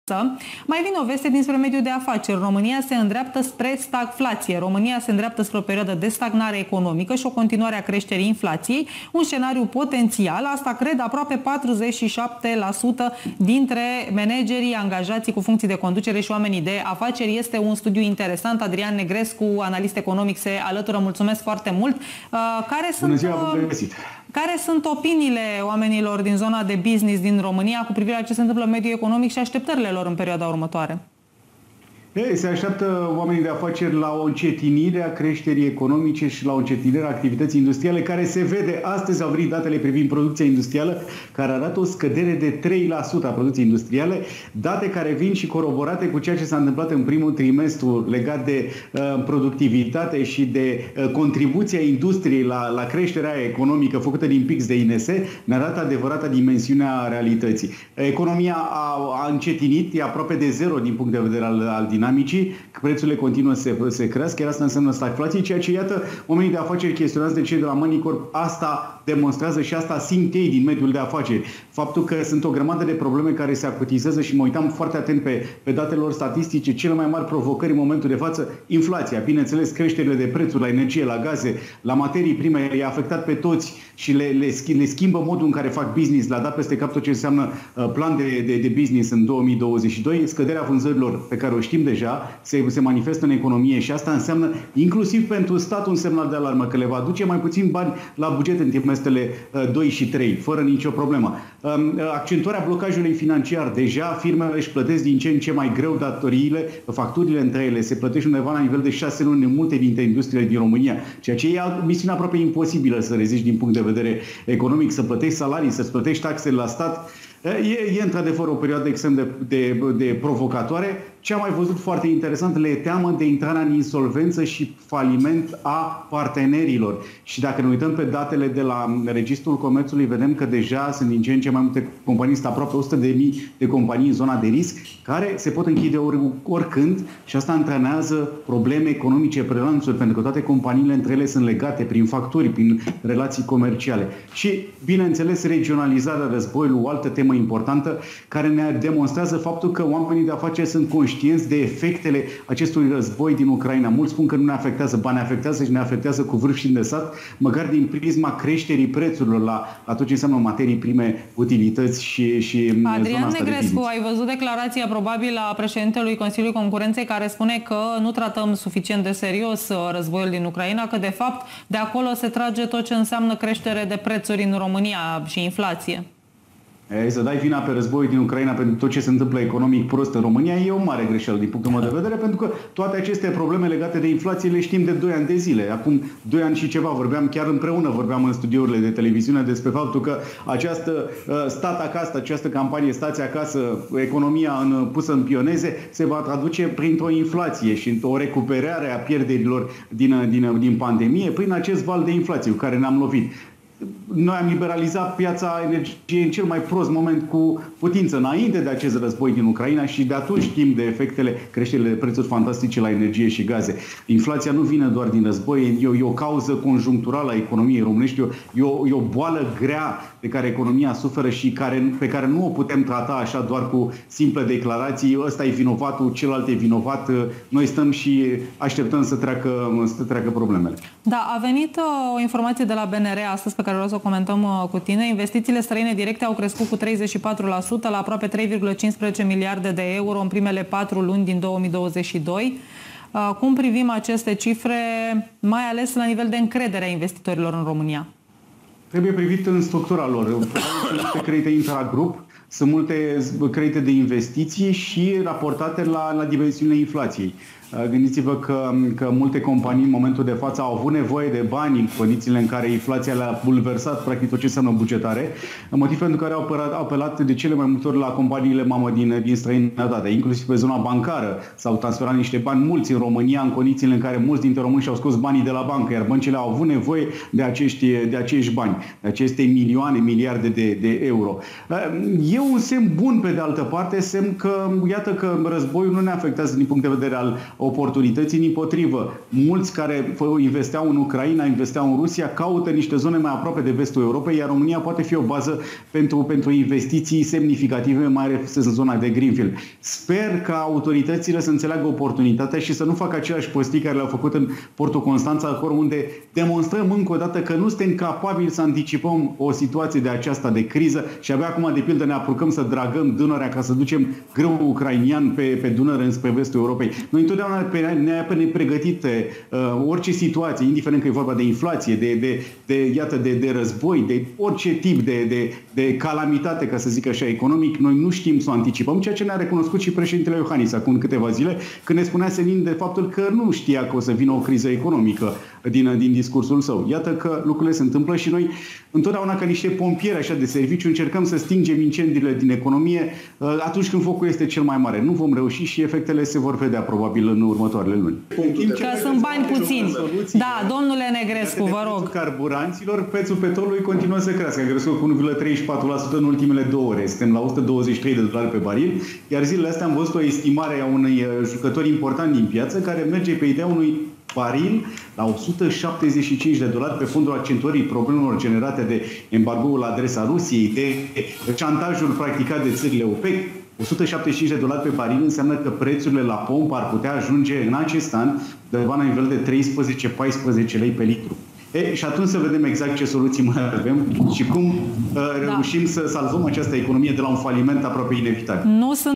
Mai vine o veste dinspre mediul de afaceri. România se îndreaptă spre stagflație. România se îndreaptă spre o perioadă de stagnare economică și o continuare a creșterii inflației. Un scenariu potențial, asta cred aproape 47% dintre managerii, angajații cu funcții de conducere și oamenii de afaceri. Este un studiu interesant. Adrian Negrescu, analist economic, se alătură. Mulțumesc foarte mult. Care sunt opiniile oamenilor din zona de business din România cu privire la ce se întâmplă în mediul economic și așteptările lor în perioada următoare? Se așteaptă oamenii de afaceri la o încetinire a creșterii economice și la o încetinire a activității industriale, care se vede. Astăzi au venit datele privind producția industrială, care arată o scădere de 3% a producției industriale, date care vin și coroborate cu ceea ce s-a întâmplat în primul trimestru legat de productivitate și de contribuția industriei la creșterea economică făcută din PIX de INS, ne arată adevărata dimensiunea realității. Economia a încetinit, e aproape de zero din punct de vedere al dinamicii, prețurile continuă să se crească, iar asta înseamnă stagflație, ceea ce, iată, oamenii de afaceri chestionați de cei de la Money Corp, asta demonstrează și asta simt ei din mediul de afaceri. Faptul că sunt o grămadă de probleme care se acutizează și mă uitam foarte atent pe datele lor statistice, cele mai mari provocări în momentul de față, inflația, bineînțeles, creșterile de prețuri la energie, la gaze, la materii prime, i-a afectat pe toți și le schimbă modul în care fac business, le-a dat peste cap tot ce înseamnă plan de business în 2022, scăderea vânzărilor pe care o știm deja, se manifestă în economie și asta înseamnă inclusiv pentru stat un semnal de alarmă, că le va duce mai puțin bani la buget în trimestrele 2 și 3, fără nicio problemă. Accentuarea blocajului financiar. Deja firmele își plătesc din ce în ce mai greu datoriile, facturile între ele. Se plătește undeva la nivel de 6 luni în multe dintre industriile din România, ceea ce e o misiune aproape imposibilă să reziști din punct de vedere economic, să plătești salarii, să-ți plătești taxele la stat. E într-adevăr o perioadă extrem de provocatoare. Ce am mai văzut foarte interesant, le teamă de intrarea în insolvență și faliment a partenerilor. Și dacă ne uităm pe datele de la Registrul Comerțului, vedem că deja sunt din ce în ce mai multe companii, sunt aproape 100.000 de companii în zona de risc, care se pot închide oricând și asta antrenează probleme economice, prelanțuri, pentru că toate companiile între ele sunt legate prin facturi, prin relații comerciale. Și, bineînțeles, regionalizarea războiului, o altă temă importantă, care ne demonstrează faptul că oamenii de afaceri sunt conștienți de efectele acestui război din Ucraina. Mulți spun că nu ne afectează, ba ne afectează și ne afectează cu vârf și îndesat, măcar din prisma creșterii prețurilor la tot ce înseamnă materii prime, utilități și Adrian Negrescu, ai văzut declarația probabil a președintelui Consiliului Concurenței, care spune că nu tratăm suficient de serios războiul din Ucraina, că de fapt de acolo se trage tot ce înseamnă creștere de prețuri în România și inflație. Să dai vina pe războiul din Ucraina pentru tot ce se întâmplă economic prost în România e o mare greșeală din punctul meu de vedere, pentru că toate aceste probleme legate de inflație le știm de 2 ani de zile. Acum 2 ani și ceva vorbeam în studiourile de televiziune despre faptul că această stat acasă, această campanie Stați acasă, economia pusă în pioneze, se va traduce printr-o inflație și o recuperare a pierderilor din pandemie prin acest val de inflație cu care ne-am lovit. Noi am liberalizat piața energiei în cel mai prost moment cu putință, înainte de acest război din Ucraina, și de atunci știm de efectele creșterii de prețuri fantastice la energie și gaze. Inflația nu vine doar din război, e o cauză conjuncturală a economiei românești, e o boală grea de care economia suferă și pe care nu o putem trata așa doar cu simple declarații. Ăsta e vinovatul, celălalt e vinovat. Noi stăm și așteptăm să treacă problemele. Da, a venit o informație de la BNR astăzi pe care vreau să o comentăm cu tine. Investițiile străine directe au crescut cu 34% la aproape 3,15 miliarde de euro în primele 4 luni din 2022. Cum privim aceste cifre, mai ales la nivel de încredere a investitorilor în România? Trebuie privit în structura lor. Sunt multe credite intragrup, sunt multe credite de investiții și raportate la dimensiunile inflației. Gândiți-vă că multe companii în momentul de față au avut nevoie de bani în condițiile în care inflația le-a bulversat practic tot ce înseamnă bugetare, motiv pentru care au apelat de cele mai multe ori la companiile mamă din străinătate, inclusiv pe zona bancară. S-au transferat niște bani mulți în România în condițiile în care mulți dintre români și-au scos banii de la bancă, iar băncile au avut nevoie de acești bani, de aceste milioane, miliarde de euro. E un semn bun, pe de altă parte, semn că, iată că războiul nu ne afectează din punct de vedere oportunități, dimpotrivă. Mulți care investeau în Ucraina, investeau în Rusia, caută niște zone mai aproape de vestul Europei, iar România poate fi o bază pentru investiții semnificative, mai ales în zona de Greenfield. Sper ca autoritățile să înțeleagă oportunitatea și să nu facă aceleași prostii care le-au făcut în Portul Constanța, acolo unde demonstrăm încă o dată că nu suntem capabili să anticipăm o situație de aceasta de criză și abia acum, de pildă, ne apucăm să dragăm Dunărea ca să ducem grâu ucrainian pe Dunăre înspre vestul Europei. Noi întotdeauna ne pregătit orice situație, indiferent că e vorba de inflație, de război, de orice tip de calamitate, ca să zic așa, economic, noi nu știm să o anticipăm, ceea ce ne-a recunoscut și președintele Iohannis acum câteva zile, când ne spunea senin de faptul că nu știa că o să vină o criză economică din discursul său. Iată că lucrurile se întâmplă și noi întotdeauna ca niște pompieri așa de serviciu încercăm să stingem incendiile din economie atunci când focul este cel mai mare. Nu vom reuși și efectele se vor vedea probabil în următoarele luni. Că sunt bani puțini. Da, domnule Negrescu, vă rog. Carburanților, prețul petrolului continuă să crească. A crescut cu 1,34% în ultimele 2 ore. Suntem la $123 pe baril, iar zilele astea am văzut o estimare a unui jucător important din piață care merge pe ideea unui baril la $175 pe fondul accentuării problemelor generate de embargoul la adresa Rusiei, de șantajul practicat de țările OPEC. $175 pe baril înseamnă că prețurile la pompă ar putea ajunge în acest an undeva la nivel de 13-14 lei pe litru. Și atunci să vedem exact ce soluții mai avem și cum reușim să salvăm această economie de la un faliment aproape inevitabil. Nu sunt